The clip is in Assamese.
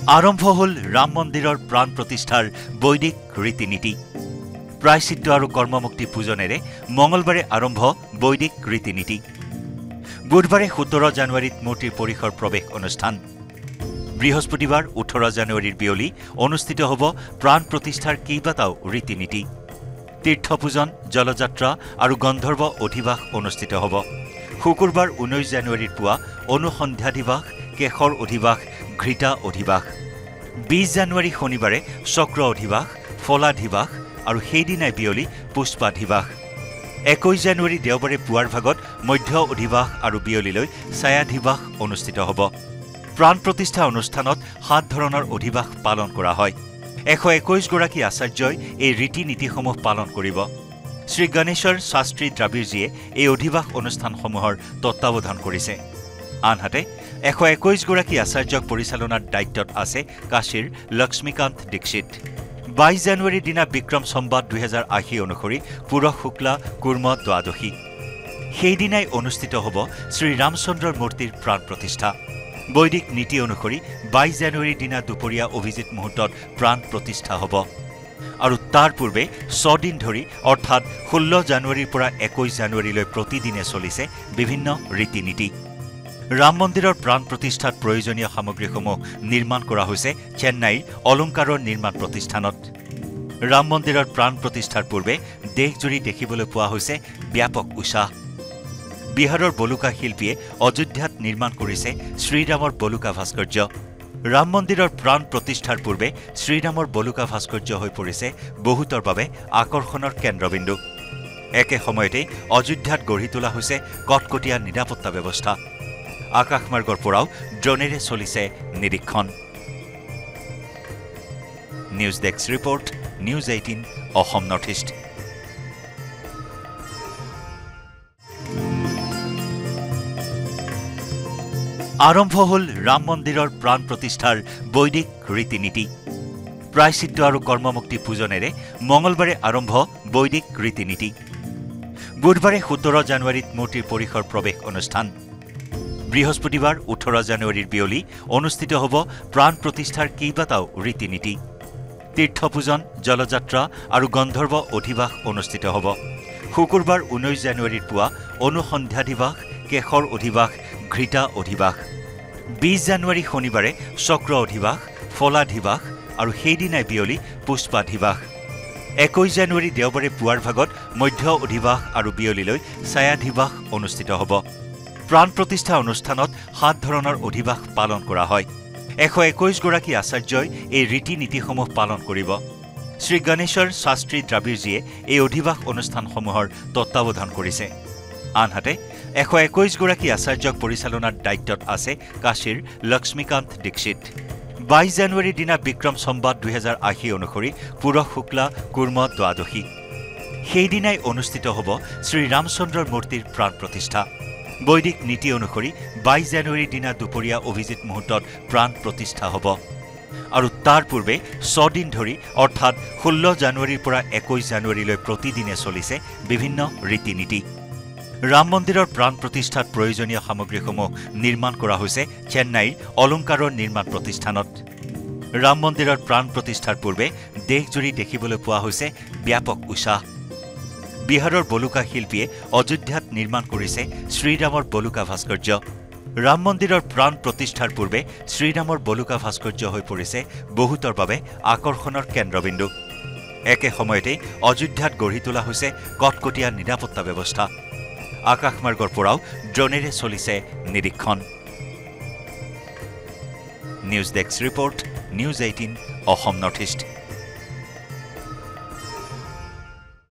আৰম্ভ হল ৰাম মন্দিৰৰ প্ৰাণ প্ৰতিষ্ঠাৰ বৈদিক ৰীতি-নীতি। প্ৰায়শ্চিত্ত আৰু কৰ্মমুক্তি পূজনেৰে মঙলবাৰে আৰম্ভ বৈদিক ৰীতি-নীতি। বুধবাৰে 17 জানুৱাৰীত মূৰ্তিৰ পৰিসৰ প্ৰৱেশ অনুষ্ঠান। বৃহস্পতিবাৰ 18 জানুৱাৰীৰ বিয়লি অনুষ্ঠিত হ'ব প্ৰাণ প্ৰতিষ্ঠাৰ কেইবাটাও ৰীতি-নীতি। তীৰ্থপূজন, জলযাত্ৰা আৰু গন্ধৰ্ব অধিবাস অনুষ্ঠিত হ'ব। শুকুৰবাৰ 19 জানুৱাৰীৰ পুৱা অনুসন্ধ্যাধিবাস, কেশৰ অধিবাস, ঘৃতা অধিবাস। 20 জানুৱাৰী শনিবাৰে চক্ৰ অধিবাস, ফলাধিবাস আৰু সেইদিনাই বিয়লি পুষ্পাধিবাস। 21 জানুৱাৰী দেওবাৰে পুৱাৰ ভাগত মধ্য অধিবাস আৰু বিয়লিলৈ ছায়াধিবাস অনুষ্ঠিত হ'ব। প্ৰাণ প্ৰতিষ্ঠা অনুষ্ঠানত 7 ধৰণৰ অধিবাস পালন কৰা হয়। 121 গৰাকী আচাৰ্যই এই ৰীতি-নীতিসমূহ পালন কৰিব। শ্ৰী গণেশৰ শাস্ত্ৰী দ্ৰাবিড়জীয়ে এই অধিবাস অনুষ্ঠানসমূহৰ তত্বাৱধান কৰিছে। আনহাতে 121 গৰাকী আচাৰ্যক পৰিচালনাৰ দায়িত্বত আছে কাশীৰ লক্ষ্মীকান্ত দীক্ষিত। 22 জানুৱাৰীৰ দিনা বিক্ৰম সম্বাদ 2080 অনুসৰি পুৰশ শুক্লা কুৰ্ম দ্বাদশী। সেইদিনাই অনুষ্ঠিত হ'ব শ্ৰীৰামচন্দ্ৰৰ মূৰ্তিৰ প্ৰাণ প্ৰতিষ্ঠা। বৈদিক নীতি অনুসৰি 22 জানুৱাৰীৰ দিনা দুপৰীয়া অভিজিত মুহূৰ্তত প্ৰাণ প্ৰতিষ্ঠা হ'ব আৰু তাৰ পূৰ্বে 6 দিন ধৰি অৰ্থাৎ 16 জানুৱাৰীৰ পৰা 21 জানুৱাৰীলৈ প্ৰতিদিনে চলিছে বিভিন্ন ৰীতি-নীতি। ৰাম মন্দিৰৰ প্ৰাণ প্ৰতিষ্ঠাত প্ৰয়োজনীয় সামগ্ৰীসমূহ নিৰ্মাণ কৰা হৈছে চেন্নাইৰ অলংকাৰৰ নিৰ্মাণ প্ৰতিষ্ঠানত। ৰাম মন্দিৰৰ প্ৰাণ প্ৰতিষ্ঠাৰ পূৰ্বে দেশজুৰি দেখিবলৈ পোৱা হৈছে ব্যাপক উৎসাহ। বিহাৰৰ বলুকা শিল্পীয়ে অযোধ্যাত নিৰ্মাণ কৰিছে শ্ৰীৰামৰ বলুকা ভাস্কৰ্য। ৰাম মন্দিৰৰ প্ৰাণ প্ৰতিষ্ঠাৰ পূৰ্বে শ্ৰীৰামৰ বলুকা ভাস্কৰ্য হৈ পৰিছে বহুতৰ বাবে আকৰ্ষণৰ কেন্দ্ৰবিন্দু। একে সময়তে অযোধ্যাত গঢ়ি তোলা হৈছে কটকটীয়া নিৰাপত্তা ব্যৱস্থা। আকাশমাৰ্গৰ পৰাও ড্ৰোনেৰে চলিছে নিৰীক্ষণ। News desk report, news 18 Assam north east. আৰম্ভ হল ৰাম মন্দিৰৰ প্ৰাণ প্ৰতিষ্ঠাৰ বৈদিক ৰীতি-নীতি। প্ৰায়শ্চিত্ত আৰু কৰ্মমুক্তি পূজনেৰে মঙলবাৰে আৰম্ভ বৈদিক ৰীতি-নীতি। বুধবাৰে 17 জানুৱাৰীত মূৰ্তিৰ পৰিসৰ প্ৰৱেশ অনুষ্ঠান। বৃহস্পতিবাৰ 18 জানুৱাৰীৰ বিয়লি অনুষ্ঠিত হ'ব প্ৰাণ প্ৰতিষ্ঠাৰ কেইবাটাও ৰীতি-নীতি। তীৰ্থপূজন, জলযাত্ৰা আৰু গন্ধৰ্ব অধিবাস অনুষ্ঠিত হ'ব। শুকুৰবাৰ 19 জানুৱাৰীৰ পুৱা অনুসন্ধ্যাধিবাস, কেশৰ অধিবাস, ঘৃতা অধিবাস। 20 জানুৱাৰী শনিবাৰে চক্ৰ অধিবাস, ফলাধিবাস আৰু সেইদিনাই বিয়লি পুষ্পাধিবাস। 21 জানুৱাৰী দেওবাৰে পুৱাৰ ভাগত মধ্য অধিবাস আৰু বিয়লিলৈ ছায়াধিবাস অনুষ্ঠিত হ'ব। প্ৰাণ প্ৰতিষ্ঠা অনুষ্ঠানত 7 ধৰণৰ অধিবাস পালন কৰা হয়। 121 গৰাকী আচাৰ্যই এই ৰীতি-নীতিসমূহ পালন কৰিব। শ্ৰী গণেশৰ শাস্ত্ৰী দ্ৰাবিড়জীয়ে এই অধিবাস অনুষ্ঠানসমূহৰ তত্বাৱধান কৰিছে। আনহাতে 121 গৰাকী আচাৰ্যক পৰিচালনাৰ দায়িত্বত আছে কাশীৰ লক্ষ্মীকান্ত দীক্ষিত। 22 জানুৱাৰীৰ দিনা বিক্ৰম সম্বাদ 2080 অনুসৰি পুৰশ শুক্লা কুৰ্ম দ্বাদশী। সেইদিনাই অনুষ্ঠিত হ'ব শ্ৰীৰামচন্দ্ৰৰ মূৰ্তিৰ প্ৰাণ প্ৰতিষ্ঠা। বৈদিক নীতি অনুসৰি 22 জানুৱাৰীৰ দিনা দুপৰীয়া অভিজিত মুহূৰ্তত প্ৰাণ প্ৰতিষ্ঠা হ'ব আৰু তাৰ পূৰ্বে 6 দিন ধৰি অৰ্থাৎ 16 জানুৱাৰীৰ পৰা 21 জানুৱাৰীলৈ প্ৰতিদিনে চলিছে বিভিন্ন ৰীতি-নীতি। ৰাম মন্দিৰৰ প্ৰাণ প্ৰতিষ্ঠাত প্ৰয়োজনীয় সামগ্ৰীসমূহ নিৰ্মাণ কৰা হৈছে চেন্নাইৰ অলংকাৰৰ নিৰ্মাণ প্ৰতিষ্ঠানত। ৰাম মন্দিৰৰ প্ৰাণ প্ৰতিষ্ঠাৰ পূৰ্বে দেশজুৰি দেখিবলৈ পোৱা হৈছে ব্যাপক উৎসাহ। বিহাৰৰ বলুকা শিল্পীয়ে অযোধ্যাত নিৰ্মাণ কৰিছে শ্ৰীৰামৰ বলুকা ভাস্কৰ্য। ৰাম মন্দিৰৰ প্ৰাণ প্ৰতিষ্ঠাৰ পূৰ্বে শ্ৰীৰামৰ বলুকা ভাস্কৰ্য হৈ পৰিছে বহুতৰ বাবে আকৰ্ষণৰ কেন্দ্ৰবিন্দু। একে সময়তে অযোধ্যাত গঢ়ি তোলা হৈছে কটকটীয়া নিৰাপত্তা ব্যৱস্থা। আকাশমাৰ্গৰ পৰাও ড্ৰোনেৰে চলিছে নিৰীক্ষণ। News desk report, news 18 Assam north east.